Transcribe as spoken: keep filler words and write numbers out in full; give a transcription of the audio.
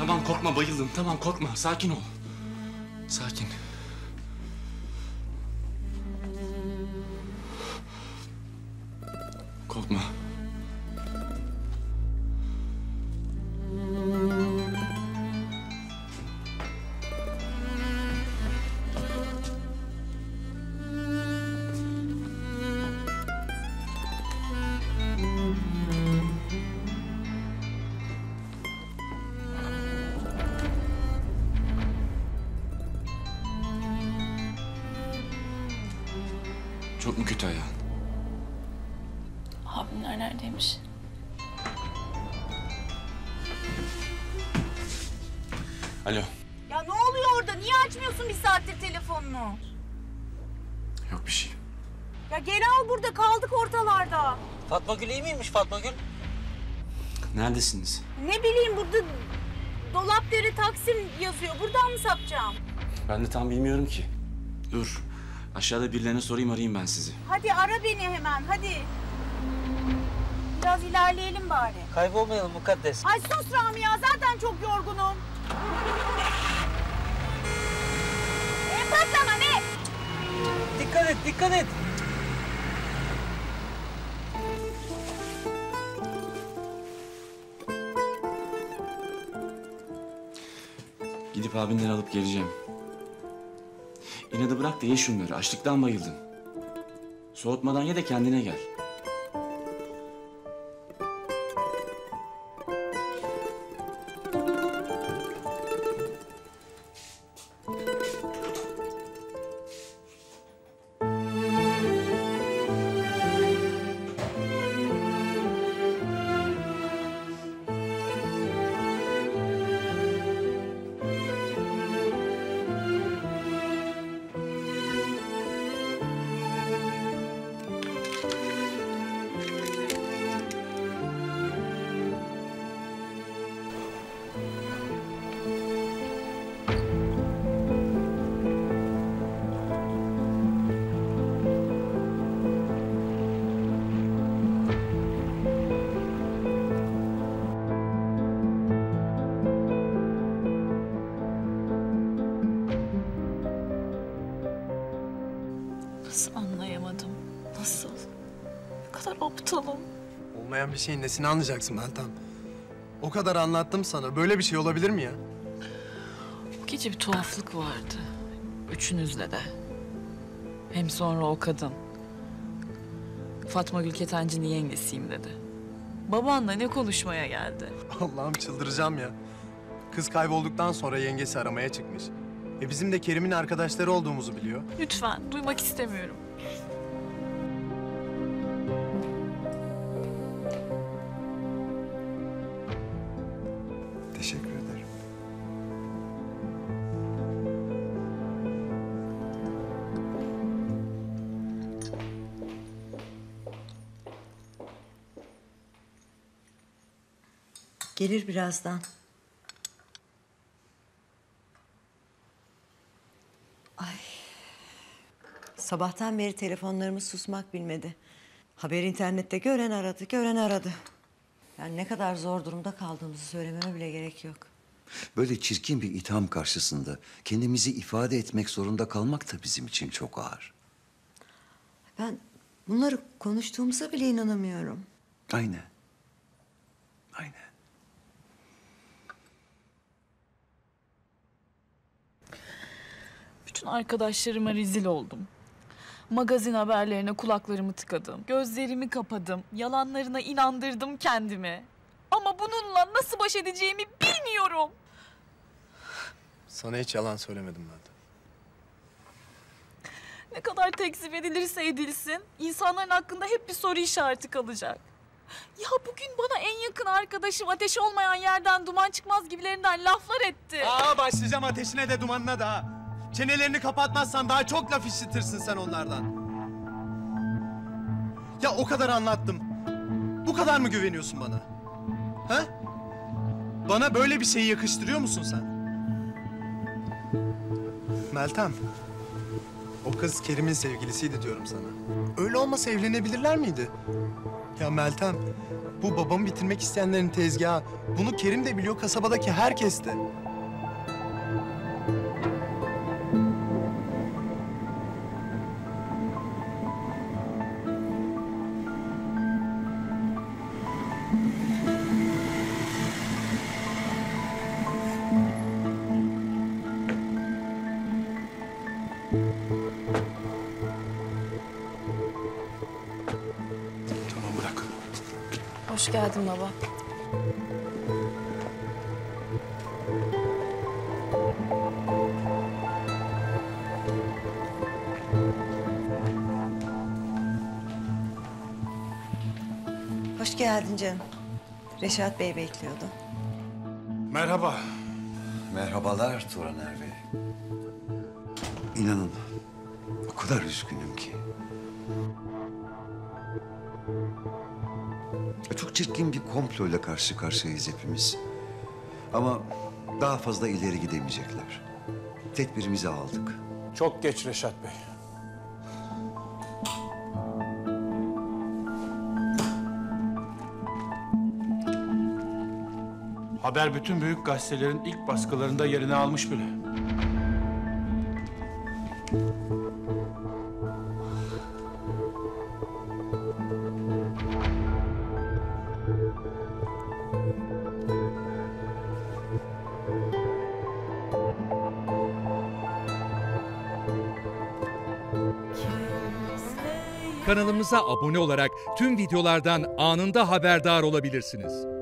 Tamam korkma, bayıldım. Tamam korkma, sakin ol. Sakin. Korkma. Çok mu kötü ayağın? Abimler neredeymiş? Alo. Ya ne oluyor orada? Niye açmıyorsun bir saattir telefonunu? Yok bir şey. Ya geri al, burada kaldık ortalarda. Fatma Gül iyi miymiş Fatma Gül? Neredesiniz? Ne bileyim, burada Dolapdere Taksim yazıyor. Buradan mı sapacağım? Ben de tam bilmiyorum ki. Dur. Aşağıda birilerine sorayım, arayayım ben sizi. Hadi ara beni hemen, hadi. Biraz ilerleyelim bari. Kaybolmayalım mukaddes. Ay sus Rami ya, zaten çok yorgunum. E patlama ne? Dikkat et, dikkat et. Gidip abinden alıp geleceğim. İnadı bırak da ye şunları. Açlıktan bayıldın. Soğutmadan ye de kendine gel. Nasıl anlayamadım? Nasıl? Ne kadar aptalım. Olmayan bir şeyin nesini anlayacaksın Meltem? O kadar anlattım sana. Böyle bir şey olabilir mi ya? Bu gece bir tuhaflık vardı. Üçünüzle de. Hem sonra o kadın. Fatma Gül Ketenci yengesiyim dedi. Babanla ne konuşmaya geldi? Allah'ım çıldıracağım ya. Kız kaybolduktan sonra yengesi aramaya çıkmış. E bizim de Kerim'in arkadaşları olduğumuzu biliyor. Lütfen, duymak istemiyorum. Teşekkür ederim. Gelir birazdan. Ay. Sabahtan beri telefonlarımız susmak bilmedi. Haber internette gören aradı, gören aradı. Yani ne kadar zor durumda kaldığımızı söylememe bile gerek yok. Böyle çirkin bir itham karşısında kendimizi ifade etmek zorunda kalmak da bizim için çok ağır. Ben bunları konuştuğumuza bile inanamıyorum. Aynen. Aynen. Bütün arkadaşlarıma rezil oldum. Magazin haberlerine kulaklarımı tıkadım. Gözlerimi kapadım. Yalanlarına inandırdım kendimi. Ama bununla nasıl baş edeceğimi bilmiyorum. Sana hiç yalan söylemedim Meltem. Ne kadar tekzip edilirse edilsin, insanların hakkında hep bir soru işareti kalacak. Ya bugün bana en yakın arkadaşım ateş olmayan yerden duman çıkmaz gibilerinden laflar etti. Aa başlayacağım ateşine de dumanına da. Çenelerini kapatmazsan daha çok laf işitirsin sen onlardan. Ya o kadar anlattım. Bu kadar mı güveniyorsun bana? Ha? Bana böyle bir şeyi yakıştırıyor musun sen? Meltem. O kız Kerim'in sevgilisiydi diyorum sana. Öyle olmasa evlenebilirler miydi? Ya Meltem, bu babamı bitirmek isteyenlerin tezgahı. Bunu Kerim de biliyor, kasabadaki herkes de. Tamam bırak. Hoş geldin baba. Hoş geldin canım. Reşat Bey bekliyordu. Merhaba. Merhabalar Turaner Bey. İnanın o kadar üzgünüm ki. Çok çirkin bir komployla karşı karşıyayız hepimiz. Ama daha fazla ileri gidemeyecekler. Tedbirimizi aldık. Çok geç Reşat Bey. Haber bütün büyük gazetelerin ilk baskılarında yerini almış bile. Kanalımıza abone olarak tüm videolardan anında haberdar olabilirsiniz.